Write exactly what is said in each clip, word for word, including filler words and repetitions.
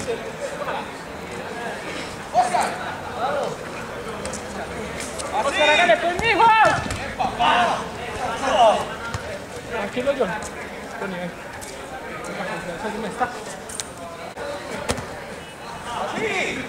¡Oscar! ¡Oscar, hágale pues, mijo! Tranquilo, John. Con nivel. La confianza sí me está. ¡Así!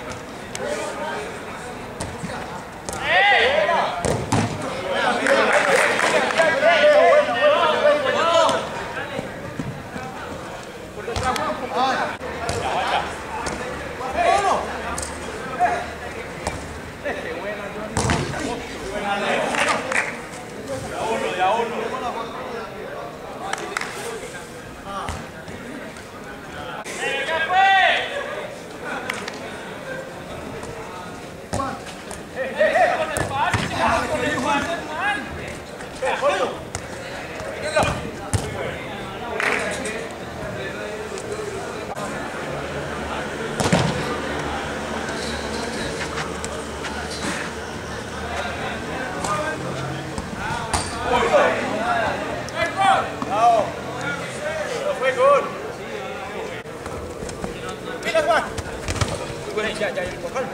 Ya, ya, ya, con calma.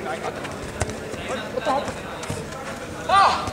¡Ah!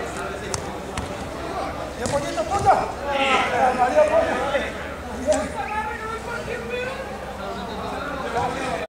¡Ya, pollito, puta! ¡María, polla!